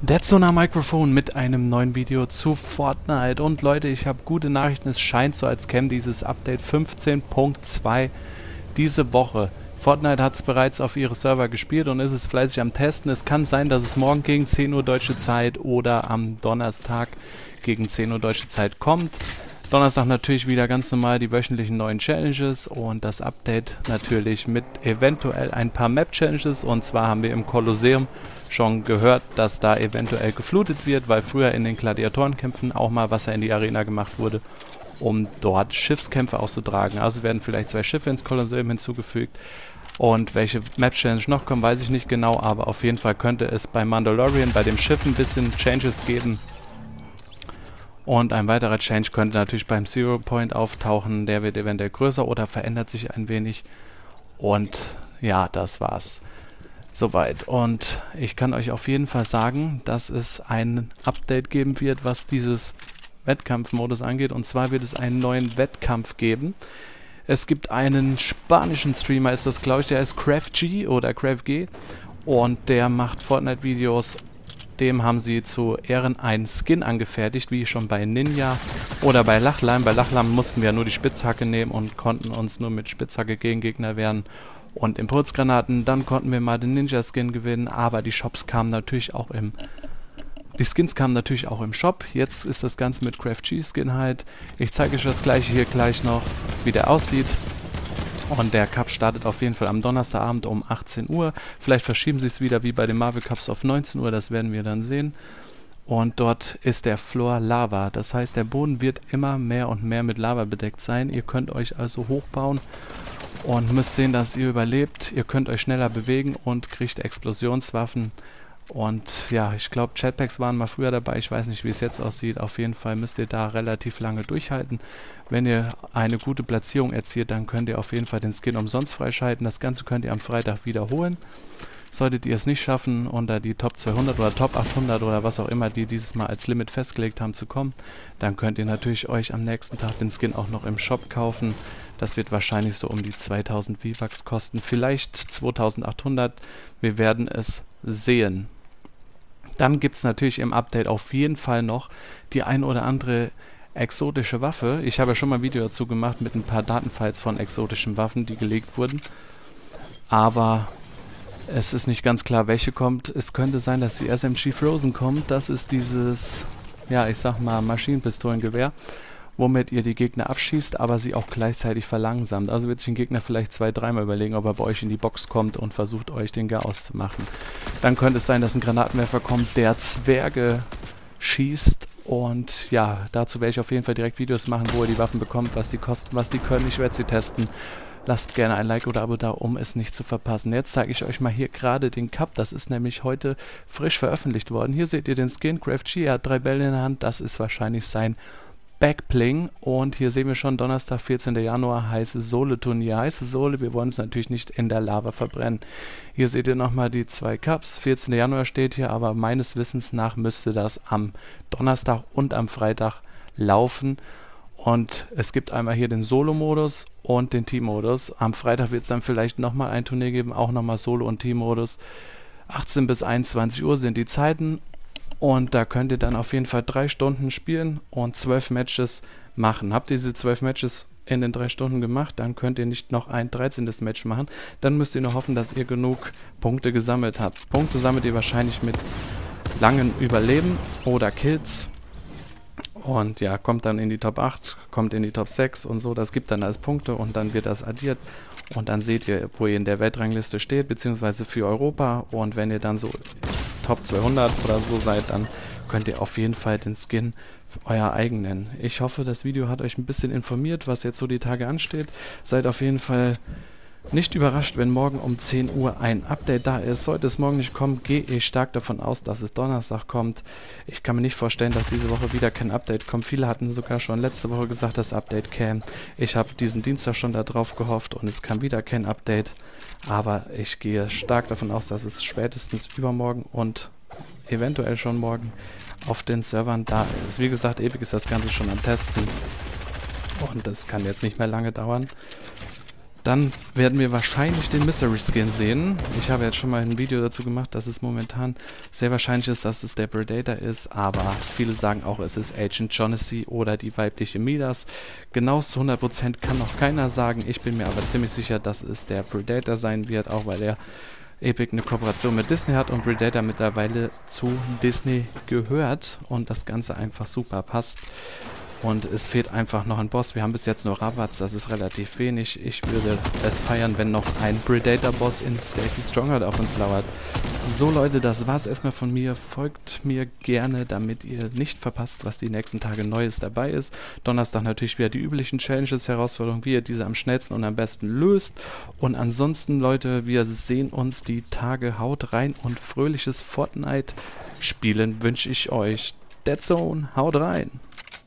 Der Sonar Mikrofon mit einem neuen Video zu Fortnite. Und Leute, ich habe gute Nachrichten. Es scheint so, als käme dieses Update 15.2 diese Woche. Fortnite hat es bereits auf ihre Server gespielt und ist es fleißig am Testen. Es kann sein, dass es morgen gegen 10 Uhr deutsche Zeit oder am Donnerstag gegen 10 Uhr deutsche Zeit kommt. Donnerstag natürlich wieder ganz normal die wöchentlichen neuen Challenges und das Update natürlich mit eventuell ein paar Map-Challenges. Und zwar haben wir im Kolosseum schon gehört, dass da eventuell geflutet wird, weil früher in den Gladiatorenkämpfen auch mal Wasser in die Arena gemacht wurde, um dort Schiffskämpfe auszutragen. Also werden vielleicht 2 Schiffe ins Kolosseum hinzugefügt. Und welche Map-Challenge noch kommen, weiß ich nicht genau, aber auf jeden Fall könnte es bei Mandalorian, bei dem Schiff ein bisschen Changes geben. Und ein weiterer Change könnte natürlich beim Zero Point auftauchen, der wird eventuell größer oder verändert sich ein wenig. Und ja, das war's soweit. Und ich kann euch auf jeden Fall sagen, dass es ein Update geben wird, was dieses Wettkampfmodus angeht. Und zwar wird es einen neuen Wettkampf geben. Es gibt einen spanischen Streamer, ist das glaube ich, der ist CraftG oder CraftG. Und der macht Fortnite-Videos. Dem haben sie zu Ehren einen Skin angefertigt, wie schon bei Ninja oder bei Lachlein. Bei Lachlein mussten wir ja nur die Spitzhacke nehmen und konnten uns nur mit Spitzhacke gegen Gegner wehren und Impulsgranaten. Dann konnten wir mal den Ninja-Skin gewinnen, aber die Skins kamen natürlich auch im Shop. Jetzt ist das Ganze mit CraftG-Skin halt. Ich zeige euch das gleiche hier gleich noch, wie der aussieht. Und der Cup startet auf jeden Fall am Donnerstagabend um 18 Uhr. Vielleicht verschieben sie es wieder wie bei den Marvel Cups auf 19 Uhr, das werden wir dann sehen. Und dort ist der Floor Lava. Das heißt, der Boden wird immer mehr und mehr mit Lava bedeckt sein. Ihr könnt euch also hochbauen und müsst sehen, dass ihr überlebt. Ihr könnt euch schneller bewegen und kriegt Explosionswaffen. Und ja, ich glaube, Jetpacks waren mal früher dabei. Ich weiß nicht, wie es jetzt aussieht. Auf jeden Fall müsst ihr da relativ lange durchhalten. Wenn ihr eine gute Platzierung erzielt, dann könnt ihr auf jeden Fall den Skin umsonst freischalten. Das Ganze könnt ihr am Freitag wiederholen. Solltet ihr es nicht schaffen, unter die Top 200 oder Top 800 oder was auch immer, die dieses Mal als Limit festgelegt haben, zu kommen, dann könnt ihr natürlich euch am nächsten Tag den Skin auch noch im Shop kaufen. Das wird wahrscheinlich so um die 2000 V-Bucks kosten, vielleicht 2800. Wir werden es sehen. Dann gibt es natürlich im Update auf jeden Fall noch die ein oder andere exotische Waffe. Ich habe ja schon mal ein Video dazu gemacht mit ein paar Datenfiles von exotischen Waffen, die gelegt wurden. Aber es ist nicht ganz klar, welche kommt. Es könnte sein, dass die SMG Frozen kommt. Das ist dieses, ja, ich sag mal, Maschinenpistolengewehr, womit ihr die Gegner abschießt, aber sie auch gleichzeitig verlangsamt. Also wird sich ein Gegner vielleicht 2-3 Mal überlegen, ob er bei euch in die Box kommt und versucht, euch den Chaos zu machen. Dann könnte es sein, dass ein Granatenwerfer kommt, der Zwerge schießt. Und ja, dazu werde ich auf jeden Fall direkt Videos machen, wo ihr die Waffen bekommt, was die kosten, was die können. Ich werde sie testen. Lasst gerne ein Like oder Abo da, um es nicht zu verpassen. Jetzt zeige ich euch mal hier gerade den Cup. Das ist nämlich heute frisch veröffentlicht worden. Hier seht ihr den Skin. CraftG, er hat 3 Bälle in der Hand. Das ist wahrscheinlich sein Backbling. Und hier sehen wir schon Donnerstag, 14. Januar, heiße Sohle-Turnier. Heiße Sohle, wir wollen es natürlich nicht in der Lava verbrennen. Hier seht ihr nochmal die 2 Cups. 14. Januar steht hier, aber meines Wissens nach müsste das am Donnerstag und am Freitag laufen. Und es gibt einmal hier den Solo-Modus und den Team-Modus. Am Freitag wird es dann vielleicht nochmal ein Turnier geben, auch nochmal Solo- und Team-Modus. 18 bis 21 Uhr sind die Zeiten. Und da könnt ihr dann auf jeden Fall 3 Stunden spielen und 12 Matches machen. Habt ihr diese 12 Matches in den 3 Stunden gemacht, dann könnt ihr nicht noch ein 13. Match machen. Dann müsst ihr nur hoffen, dass ihr genug Punkte gesammelt habt. Punkte sammelt ihr wahrscheinlich mit langen Überleben oder Kills. Und ja, kommt dann in die Top 8, kommt in die Top 6 und so. Das gibt dann als Punkte und dann wird das addiert. Und dann seht ihr, wo ihr in der Weltrangliste steht, beziehungsweise für Europa. Und wenn ihr dann so Top 200 oder so seid, dann könnt ihr auf jeden Fall den Skin für euer eigen nennen. Ich hoffe, das Video hat euch ein bisschen informiert, was jetzt so die Tage ansteht. Seid auf jeden Fall nicht überrascht, wenn morgen um 10 Uhr ein Update da ist. Sollte es morgen nicht kommen, gehe ich stark davon aus, dass es Donnerstag kommt. Ich kann mir nicht vorstellen, dass diese Woche wieder kein Update kommt. Viele hatten sogar schon letzte Woche gesagt, dass Update käme. Ich habe diesen Dienstag schon darauf gehofft und es kam wieder kein Update. Aber ich gehe stark davon aus, dass es spätestens übermorgen und eventuell schon morgen auf den Servern da ist. Wie gesagt, ewig ist das Ganze schon am Testen und das kann jetzt nicht mehr lange dauern. Dann werden wir wahrscheinlich den Mystery Skin sehen. Ich habe jetzt schon mal ein Video dazu gemacht, dass es momentan sehr wahrscheinlich ist, dass es der Predator ist, aber viele sagen auch, es ist Agent Jonesy oder die weibliche Midas. Genau zu 100% kann noch keiner sagen. Ich bin mir aber ziemlich sicher, dass es der Predator sein wird, auch weil der Epic eine Kooperation mit Disney hat und Predator mittlerweile zu Disney gehört und das Ganze einfach super passt. Und es fehlt einfach noch ein Boss. Wir haben bis jetzt nur Rabats, das ist relativ wenig. Ich würde es feiern, wenn noch ein Predator-Boss in Stealthy Stronghold auf uns lauert. So Leute, das war's erstmal von mir. Folgt mir gerne, damit ihr nicht verpasst, was die nächsten Tage Neues dabei ist. Donnerstag natürlich wieder die üblichen Challenges, Herausforderungen, wie ihr diese am schnellsten und am besten löst. Und ansonsten, Leute, wir sehen uns die Tage. Haut rein und fröhliches Fortnite-Spielen wünsche ich euch. Dead Zone, haut rein!